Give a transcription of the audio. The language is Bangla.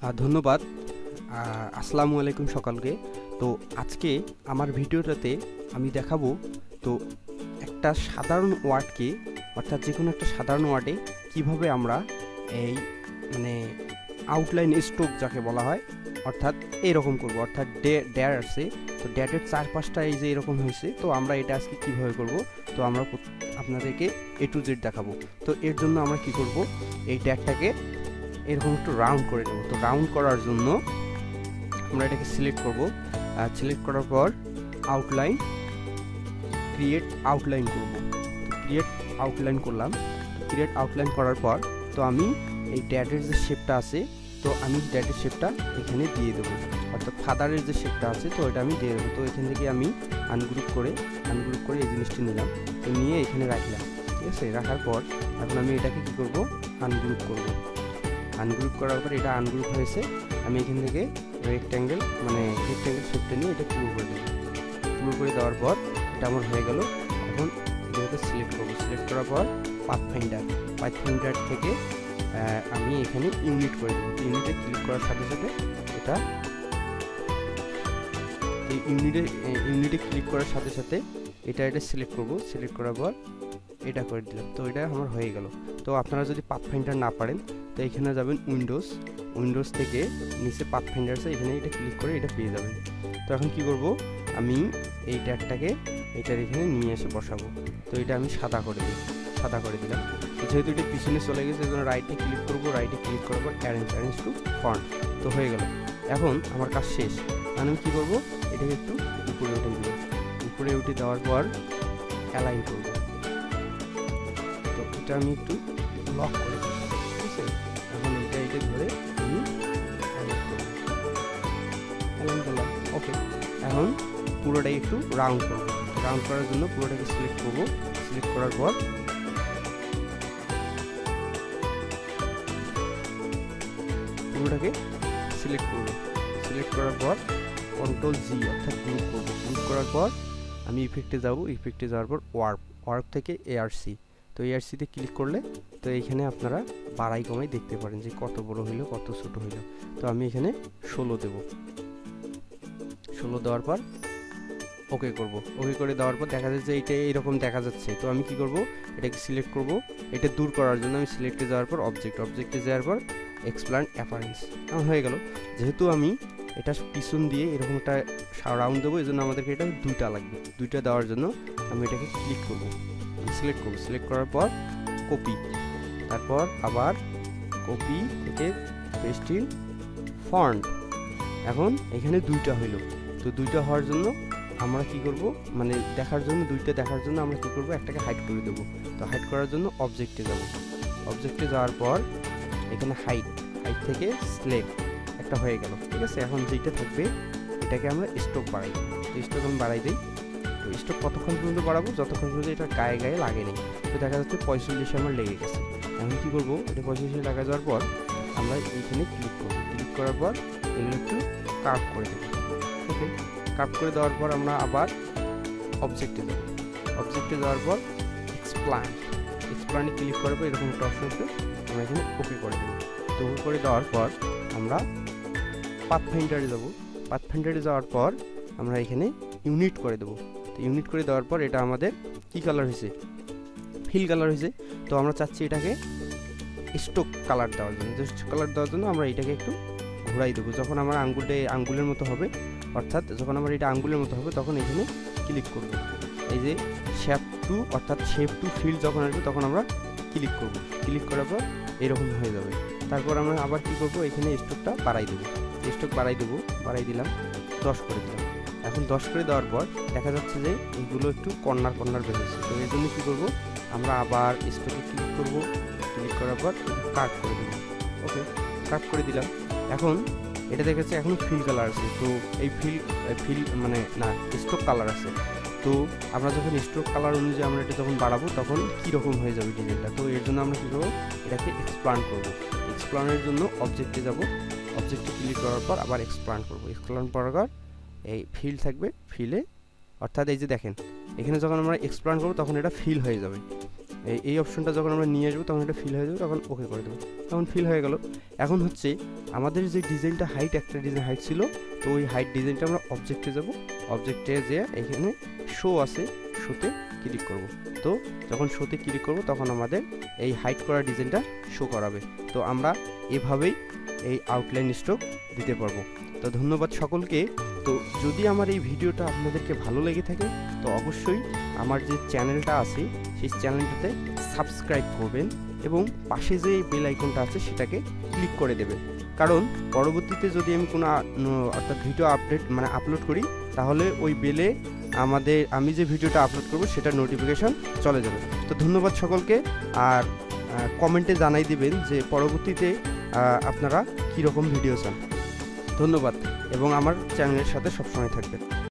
ধন্যবাদ। আসসালামু আলাইকুম সকলকে। তো আজকে আমার ভিডিওটাতে আমি দেখাবো তো একটা সাধারণ ওয়ার্ডকে অর্থাৎ যে কোনো একটা সাধারণ ওয়ার্ডে কিভাবে আমরা এই মানে আউটলাইন স্ট্রোক যাকে বলা হয় অর্থাৎ এরকম করব। অর্থাৎ ড্যার আছে, তো ড্যাটের চারপাশটা এই যে এরকম হয়েছে, তো আমরা এটা আজকে কিভাবে করব তো আমরা আপনাদেরকে A to Z দেখাবো। তো এর জন্য আমরা কি করব, এই ড্যাটটাকে এরকম একটু রাউন্ড করে নেব। তো রাউন্ড করার জন্য আমরা এটাকে সিলেক্ট করব। সিলেক্ট করার পর আউটলাইন, ক্রিয়েট আউটলাইন করব। ক্রিয়েট আউটলাইন করলাম। ক্রিয়েট আউটলাইন করার পর তো আমি এই ড্যাটের যে শেপটা আছে, তো আমি ড্যাটের শেপটা এখানে দিয়ে দেবো। অর্থাৎ ফাদারের যে শেপটা আছে তো এটা আমি দিয়ে দেবো। তো এখান থেকে আমি আনগ্রুপ করে এই জিনিসটি নিলাম, তো নিয়ে এখানে রাখলাম। ঠিক আছে, রাখার পর এখন আমি এটাকে কি করব, আনগ্রুপ করব। আনগ্রুপ করার পর এটা আনগ্রুপ হয়েছে, আমি এখান থেকে রেক্ট্যাঙ্গেল শেপটা নিয়ে এটা পুরো করে দেবো। পুরো করে দেওয়ার পর এটা আমার হয়ে গেল। এখন এটাকে সিলেক্ট করব। সিলেক্ট করার পর পাথফাইন্ডার থেকে আমি এখানে ইউনিট করে দেবো। ইউনিটে ক্লিক করার সাথে সাথে এটা এই ইউনিটে ক্লিক করার সাথে সাথে এটা সিলেক্ট করব। সিলেক্ট করার পর এটা করে দিলাম। তো এটা আমার হয়ে গেল। তো আপনারা যদি পাথফাইন্ডার না পারেন তো এখানে যাবেন উইন্ডোজ থেকে নিচে পাথফাইন্ডার আছে, এখানে এটা ক্লিক করে এটা পেয়ে যাবেন। তো এখন কি করব, আমি এই ট্যাগটাকে এটার এখানে নিয়ে এসে বসাবো। তো এটা আমি সাদা করে দিলাম। তো যেহেতু এটা পিছনে চলে গেছে এই জন্য রাইটে ক্লিক করবো। রাইটে ক্লিক করার পর অ্যারেঞ্জ টু ফন্ট, তো হয়ে গেল। এখন আমার কাজ শেষ। আমি কি করব, এটাকে একটু উপরে উঠে দেবো। উপরে উঠে দেওয়ার পর অ্যালাইন করব। তো এটা আমি একটু লক করে দেবো। ঠিক আছে, এখন এটা ধরে আমি অ্যালাইন করলাম। ওকে, এখন পুরোটাই একটু রাউন্ড করব। রাউন্ড করার জন্য পুরোটাকে সিলেক্ট করব। সিলেক্ট করার পর পুরোটাকে সিলেক্ট করব। সিলেক্ট করার পর কন্ট্রোল জি অর্থাৎ গ্রুপ করব। গ্রুপ করার পর আমি ইফেক্টে যাব। ইফেক্টে যাওয়ার পর ওয়ার্প থেকে ARC। তো ARCতে ক্লিক করলে তো এইখানে আপনারা বাড়াই কমাই দেখতে পারেন যে কত বড় হইলো কত ছোট হইলো। তো আমি এখানে 16 দেব। 16 দেওয়ার পর ওকে করব। ওকে করে দেওয়ার পর দেখা যাচ্ছে এইটা এইরকম দেখা যাচ্ছে। তো আমি কি করব, এটাকে সিলেক্ট করব। এটা দূর করার জন্য আমি সিলেক্টে যাওয়ার পর অবজেক্টে যাওয়ার পর এক্সপ্যান্ড অ্যাপারেন্স হয়ে গেল। যেহেতু আমি এটা পিছন দিয়ে এরকম একটা রাউন্ড দেবো, এই জন্য আমাদেরকে এটা দুইটা লাগবে। দুইটা দেওয়ার জন্য আমি এটাকে ক্লিক করব, সিলেক্ট করব। সিলেক্ট করার পর কপি, তারপর আবার কপি থেকে পেস্ট ইন ফন্ট। এখন এখানে দুইটা হইল। তো দুইটা হওয়ার জন্য আমরা কি করব, মানে দুইটা দেখার জন্য আমরা কি করব, একটাকে হাইড করে দেব। তো হাইড করার জন্য অবজেক্টে যাব। অবজেক্টে যাওয়ার পর এখানে হাইড থেকে স্লেভ একটা হয়ে গেল। ঠিক আছে, এখন যেটা থাকবে এটাকে আমরা স্ট্রোক বাড়াই। তো স্ট্রোক আমি বাড়াই দিই। তো স্ট্রোক কতক্ষণ পর্যন্ত বাড়াবো, যতক্ষণ পর্যন্ত এটা গায়ে লাগে নেই। তো দেখা যাচ্ছে 45 আমার লেগে গেছে। এখন কি করব, এটা 45 লাগা যাওয়ার পর আমরা এইখানে ক্লিক করব। ক্লিক করার পর এগুলো একটু কার্ভ করে দেবো। ওকে, কার্ভ করে দেওয়ার পর আমরা আবার অবজেক্টে যাব। অবজেক্টে যাওয়ার পর এক্সপ্ল্যান্ডে ক্লিক করার পর এরকম একটা অপশন আছে, আমরা এখানে ওকে করে দেবো। তো ওকে করে দেওয়ার পর আমরা পাথফাইন্ডারে যাব। পাথফাইন্ডারে যাওয়ার পর আমরা এখানে ইউনিট করে দেবো। তো ইউনিট করে দেওয়ার পর এটা আমাদের কি কালার হয়েছে, ফিল কালার হয়েছে। তো আমরা চাচ্ছি এটাকে স্ট্রোক কালার দেওয়ার জন্য। স্ট্রোক কালার দেওয়ার জন্য আমরা এটাকে একটু ঘোরাই দেবো। যখন আমার আঙ্গুলের মতো হবে, অর্থাৎ যখন আমার এটা আঙ্গুলের মতো হবে তখন এখানে ক্লিক করব। এই যে শেপ টু ফিল যখন আসবে তখন আমরা ক্লিক করব। ক্লিক করার পর এরকম হয়ে যাবে। তারপর আমরা আবার কি করব, এখানে স্ট্রোকটা বাড়াই দেবো। স্ট্রোক বাড়াই দিলাম 10 করে দিলাম। এখন 10 করে দেওয়ার পর দেখা যাচ্ছে যে এইগুলো একটু কর্নার বেরোচ্ছে। তো এর জন্য কী করবো, আমরা আবার স্ট্রোকে ক্লিক করব। ক্লিক করার পর কাট করে দেবো। ওকে, কাট করে দিলাম। এখন এটা দেখেছে এখন ফিল কালার আছে। তো এই ফিল মানে না, স্ট্রোক কালার আছে। তো আমরা যখন স্ট্রোক কালার অনুযায়ী আমরা এটা যখন বাড়াবো তখন কীরকম হয়ে যাবে ডিজাইনটা। তো এর জন্য আমরা কী করবো, এটাকে এক্সপ্যান্ড করব। এক্সপ্যান্ডের জন্য অবজেক্টে যাব। অবজেক্টে ক্লিক করার পর আবার এক্সপ্যান্ড করব। এক্সপ্যান্ড করার পর এই ফিল থাকবে, ফিলে অর্থাৎ এই যে দেখেন এখানে যখন আমরা এক্সপ্যান্ড করবো তখন এটা ফিল হয়ে যাবে। এই অপশনটা যখন আমরা নিয়ে আসবো তখন এটা ফিল হয়ে যাবে, তখন ওকে করে দেবো। তখন ফিল হয়ে গেল। এখন হচ্ছে আমাদের যে ডিজাইনটা হাইট, একটা ডিজাইন হাইট ছিল, তো ওই হাইট ডিজাইনটা আমরা অবজেক্টে যাব, অবজেক্টে যে এখানে শো আছে, শোতে ক্লিক করব। তো যখন শোতে ক্লিক করব তখন আমাদের এই হাইট করা ডিজাইনটা শো করাবে। তো আমরা এভাবেই এই আউটলাইন স্ট্রোক দিতে পারবো। তো ধন্যবাদ সকলকে। তো যদি আমার এই ভিডিওটা আপনাদেরকে ভালো লেগে থাকে তো অবশ্যই আমার যে চ্যানেলটা আছে সেই চ্যানেলটাতে সাবস্ক্রাইব করবেন এবং পাশে যে বেল আইকনটা আছে সেটাকে ক্লিক করে দেবেন, কারণ পরবর্তীতে যদি আমি কোনো অর্থাৎ ভিডিও আপলোড করি তাহলে ওই বেলে আমি যে ভিডিওটা আপলোড করব সেটার নোটিফিকেশন চলে যাবে। তো ধন্যবাদ সকলকে। আর কমেন্টে জানাই দিবেন যে পরবর্তীতে আপনারা কীরকম ভিডিও চান। ধন্যবাদ এবং আমার চ্যানেলের সাথে সবসময় থাকবেন।